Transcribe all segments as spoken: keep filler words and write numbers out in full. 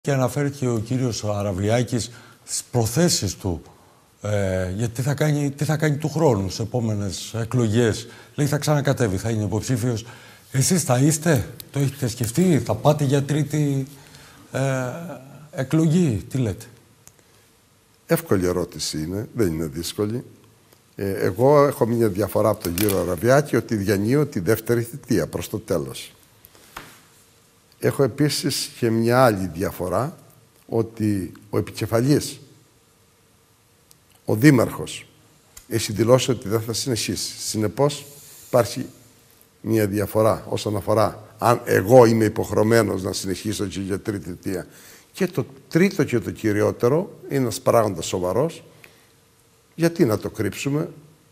Και αναφέρθηκε ο κύριος Αραβιάκης στις προθέσεις του ε, γιατί τι θα, κάνει, τι θα κάνει του χρόνου στις επόμενες εκλογές. Λέει θα ξανακατέβει, θα είναι υποψήφιος. Εσείς θα είστε, το έχετε σκεφτεί, θα πάτε για τρίτη ε, εκλογή, τι λέτε? Εύκολη ερώτηση είναι, δεν είναι δύσκολη. Ε, εγώ έχω μια διαφορά από τον κύριο Αραβιάκη ότι διανύω τη δεύτερη θητεία προς το τέλος. Έχω επίσης και μια άλλη διαφορά, ότι ο επικεφαλής, ο δήμαρχος, έχει δηλώσει ότι δεν θα συνεχίσει. Συνεπώς υπάρχει μια διαφορά όσον αφορά αν εγώ είμαι υποχρεωμένος να συνεχίσω και για τρίτη θητεία. Και το τρίτο και το κυριότερο είναι ένας παράγοντας σοβαρός. Γιατί να το κρύψουμε?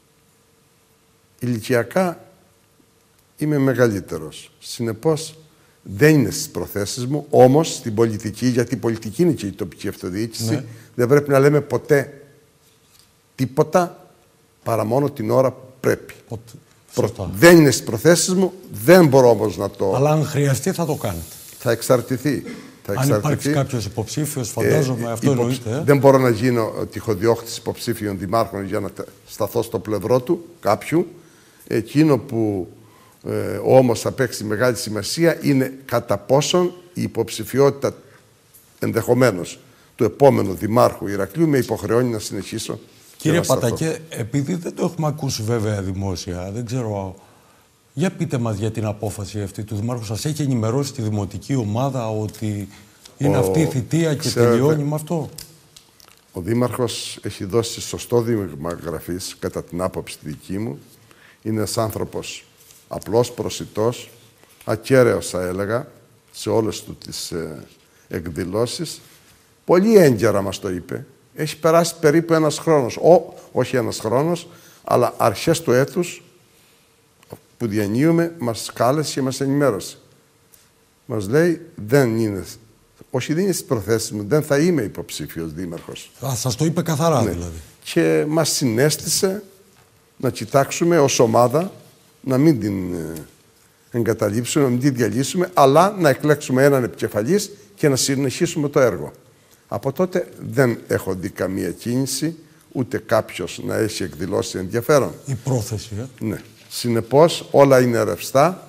Ηλικιακά είμαι μεγαλύτερος. Συνεπώς δεν είναι στις προθέσεις μου, όμως στην πολιτική, γιατί η πολιτική είναι και η τοπική αυτοδιοίκηση, ναι, δεν πρέπει να λέμε ποτέ τίποτα παρά μόνο την ώρα που πρέπει. Προ... Δεν είναι στις προθέσεις μου, δεν μπορώ όμως να το... Αλλά αν χρειαστεί θα το κάνετε. Θα εξαρτηθεί. Θα αν εξαρτηθεί. υπάρξει κάποιος υποψήφιος, φαντάζομαι ε, αυτό υποψ... εννοείται. Ε? Δεν μπορώ να γίνω τυχοδιώκτης υποψήφιων δημάρχων για να σταθώ στο πλευρό του κάποιου. Εκείνο που Ε, όμως θα παίξει μεγάλη σημασία είναι κατά πόσον η υποψηφιότητα ενδεχομένως του επόμενου δημάρχου Ηρακλείου με υποχρεώνει να συνεχίσω. Κύριε Πατακέ, επειδή δεν το έχουμε ακούσει βέβαια δημόσια, δεν ξέρω, για πείτε μας για την απόφαση αυτή του δημάρχου. Σας έχει ενημερώσει τη δημοτική ομάδα ότι είναι ο, αυτή η θητεία και ξέρετε, τελειώνει με αυτό? Ο δήμαρχος έχει δώσει σωστό δείγμα γραφής, κατά την άποψη δική μου. Είναι ένας άνθρωπος απλός, προσιτός, ακέραιος θα έλεγα, σε όλες του τις ε, εκδηλώσεις. Πολύ έγκαιρα μας το είπε. Έχει περάσει περίπου ένας χρόνος. Ό, όχι ένας χρόνος, αλλά αρχές του έτους που διανύουμε μας κάλεσε και μας ενημέρωσε. Μας λέει, δεν είναι, όχι δεν είναι στις προθέσεις μου, δεν θα είμαι υποψήφιος δήμαρχος. Α, σας το είπε καθαρά, ναι, δηλαδή. Και μας συνέστησε να κοιτάξουμε ως ομάδα να μην την εγκαταλείψουμε, να μην την διαλύσουμε, αλλά να εκλέξουμε έναν επικεφαλής και να συνεχίσουμε το έργο. Από τότε δεν έχω δει καμία κίνηση, ούτε κάποιος να έχει εκδηλώσει ενδιαφέρον. Η πρόθεση, ε? Ναι. Συνεπώς όλα είναι ρευστά.